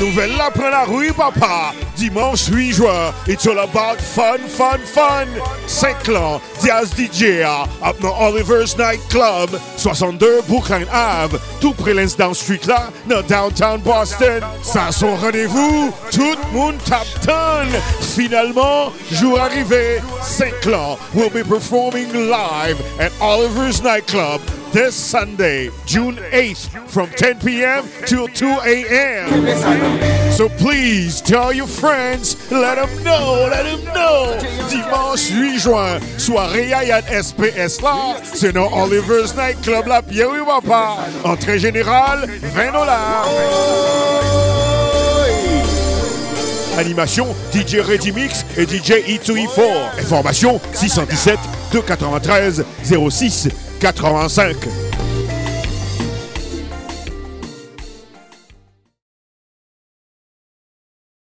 nouvelle là prend la rue, papa. Dimanche 8 juin, it's all about fun, fun, fun. Saint-Clan, Diaz DJ, up dans Oliver's Night Club, 62 Brooklyn Ave, tout près l'Insdown Street là, dans downtown Boston. Ça son rendez-vous, tout le monde tap ton. Finalement, jour arrivé, Saint-Clan will be performing live at Oliver's Night Club this Sunday, June 8th, from 10 p.m. till 2 a.m. So please tell your friends, let them know. Dimanche 8 juin, soirée Yayat SPS là, c'est dans Oliver's Night Club là, Pierre oui papa. Entrée générale, $20. Animation, DJ Redimix et DJ E2E4. Information 617 293 06 85.